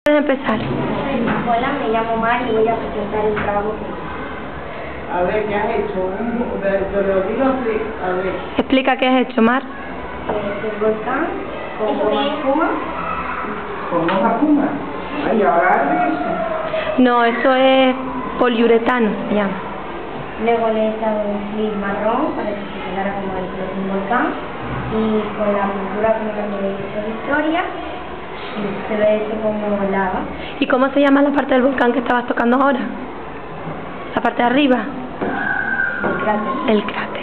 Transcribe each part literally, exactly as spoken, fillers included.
Puedes empezar. Hola, me llamo Mar y voy a presentar el trabajo que hice. A ver, ¿qué has hecho? Un, de, de los dinos, a ver. Explica qué has hecho, Mar. Eh, el volcán con goma espuma. ¿Con goma espuma? Ay, ahora haces eso. No, eso es poliuretano, se llama. Luego le he echado un clip marrón para que se quedara como el color de un volcán. Y con la pintura como la que he hecho de historia, se lo he hecho como lava. ¿Y cómo se llama la parte del volcán que estabas tocando ahora? ¿La parte de arriba? El cráter. El cráter,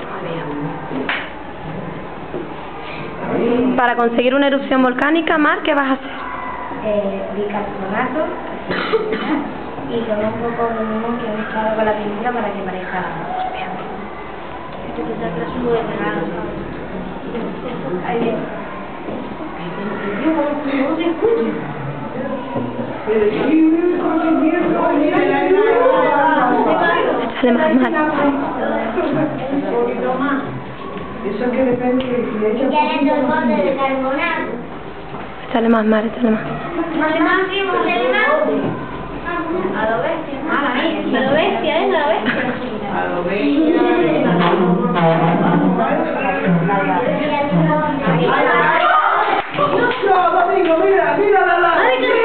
muy bien. Para conseguir una erupción volcánica, Mar, ¿qué vas a hacer? Eh, bicarbonato y con un poco de limón que he mezclado con la pintura para que parezca agua. Esto que está atrás muy pegado. Ahí viene. Échale más, Mar. Eso que depende de si le echas Ya le doy bote de carbonato. Échale más, Mar, échale más. ¿Más más? A lo bestia. A lo bestia, ¿eh? A lo bestia. a lo bestia. No, Domingo, mira, mira la la.